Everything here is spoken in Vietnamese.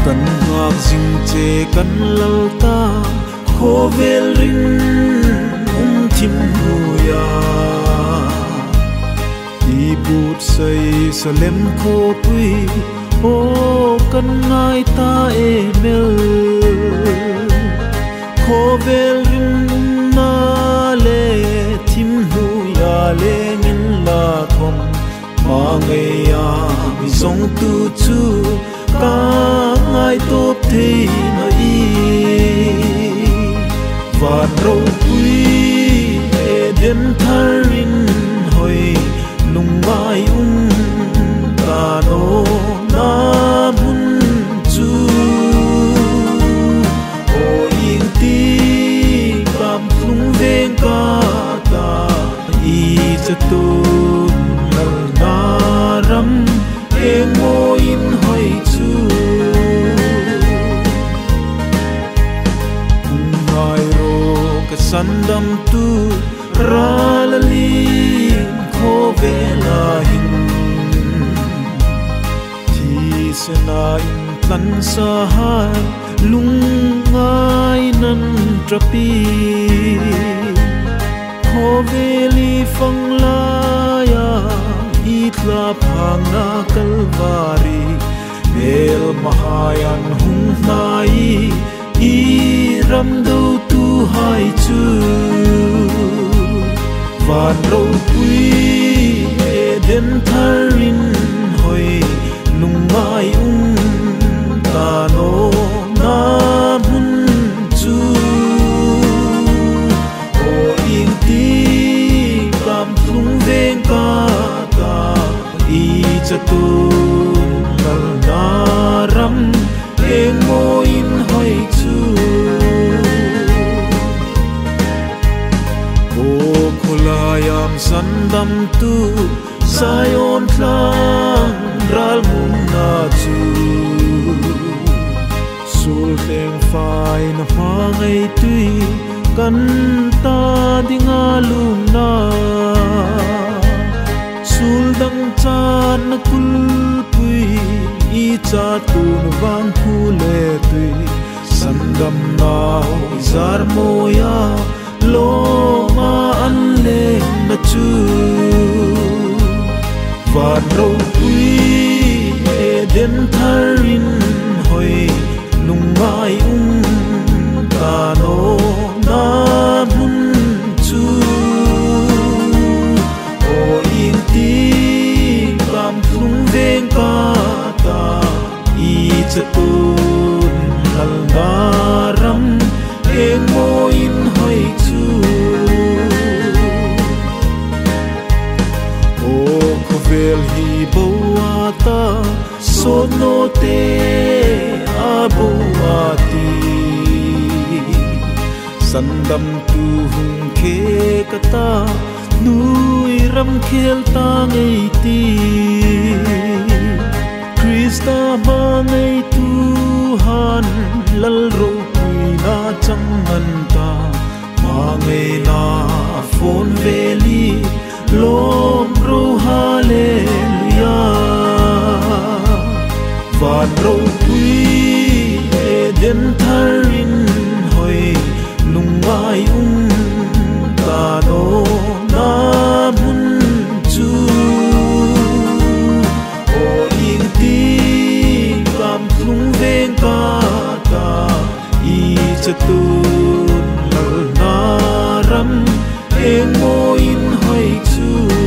kan ngak jing che kan lalta khovel rin thim huya i but say salem kho pui o kan ngai ta emel khovel rin na le thim huya le ngin la thom ma ngai ya mi song tu chu ka ngai top the na i van ro pui den tharin hoi lung mai ta no na mun chu o ing ti kam thung veng ka ta i cha tu nal na ram e mo in hoi chu ngai ro ka sandam tu ralali kho vela hin thi sena in tlan sa hai lung ngai nan trapi kho veli phang la ya itla phang na kalvari mel mahayan hung nai i ram do tu hai chu van ro pui den tharin hoi lung mai ta no na mun chu o ing ti kam thung veng ka ta i cha tu nal na ram e mo in hoi chu yam sandam tu sayon tlang ral mun na chu sul teng fai na mangai tui kan ta dinga lung na sul dang chan na kul pui i cha tu na wang khu le tui sandam na zar moya lo ma an le na chu van ro pui den tharin hoi lung mai ta no na mun chu o ing ti kam thung veng ka ta i cha tu nal na ram e mo in hoi chu vel hi boata sono te aboati sandam tu hung khe kata nui ram khel ta ngai ti krista ba ngai tu han lal ro pui na chang man ta ma ngai na phone veli lom ro hallelujah van ro pui den tharin hoi lung mai ta no na mun chu o ing ti kam thung veng ka ta i cha tu nal na ram e mo in hoi chu